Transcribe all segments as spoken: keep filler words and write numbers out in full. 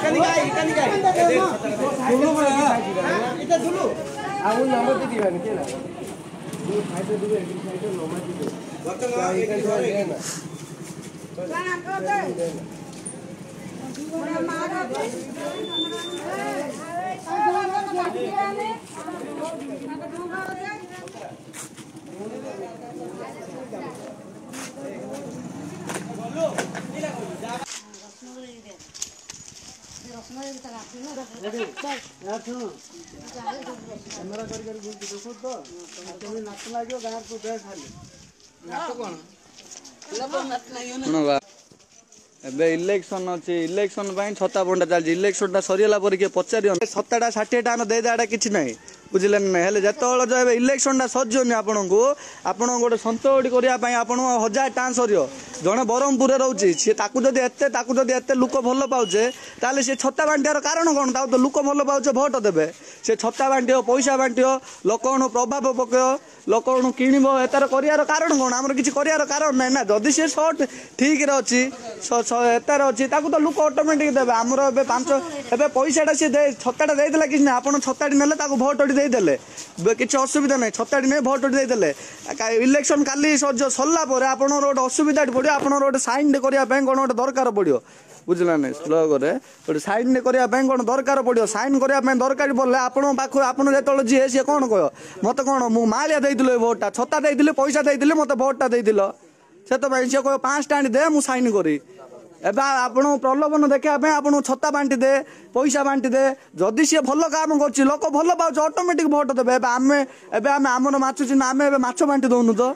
election अच्छी election छता बंटा चलती इलेक्शन टा सरीला पर किए पचार सत्ता षाठी टाइम देदेटा कि ना बुझे ना जो इलेक्शन टा सजनी आपण को आप गोटे सन्तोटी करने आप हजार टाइम सर जड़े ब्रह्मपुर रोचे सी जदि एत लोक भल पाचे ताले सी छत्ता बांटार कारण कौन तो लोक भल पाचे भोट देवे से छत्ता बांट पैसा बांट लोक प्रभाव पक लोक किणव एतार कर कारण कौन आम कि कर कारण ना ना जदि सी सर्ट ठीक अच्छी एतार अच्छी तो लोक ऑटोमेटिक देवे आमर ए पांच ए पैसाटा सी छत्ता देला कि आप छत्ता ना भोट देदेले किसी असुविधा ना छत्ता नहीं भोट देदेले इलेक्शन काली सरला आप गोटे असुविधा पड़ो आप गोटे साइन करने कौन गोटे दरकार पड़ो बुझला ना स्लोग गोटे साइन करने कौन दरकार पड़ो साइन करने दरकार पड़े आपन पाख आप जो जी सी कौन कह मत कौन मु मालिया देती भोटा छत्ता देती पैसा देती मत भोटा देती से सी कह पाँच टाइम दे मु साइन करी एबे आपण प्रलोभन देखा आप छत्ता बांटी दे पैसा बांटी दे जदि सी भल काम कर लोक भल पाच ऑटोमेटिक भोट देवे आम एवं आमर माछ चिन्ह आम माछ बांटी दौनु तो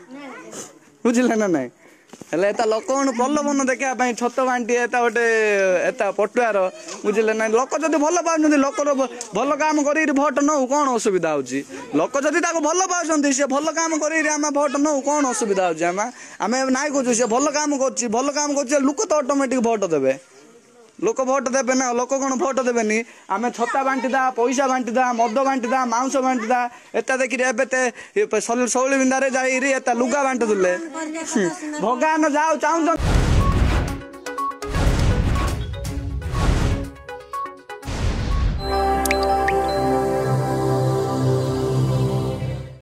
बुझे ना ना हेल्ला एता लोक प्रलोभन देखा छत बांटी एता गोटे एता पटुआर बुझे ना लोक जब भल पाँच लोक भल काम कर भोट नौ कौन असुविधा होची लोक जदि भल पाँच सी भल काम कर भोट नौ कौन असुविधा होची आम आम नाई कह सी भल काम कर भल काम कर लोक तो ऑटोमेटिक भोट देवे लोक भोट देवे ना लोक कौन भोट देवेनि आम छत्ता बांटीदा पैसा बांटीदा मद बांटीदा मांस बांटीदा एता देखिए एबे शौली बिंदारे जाइरी एता लुगा बांटुले भगवान जाओ चाहूँ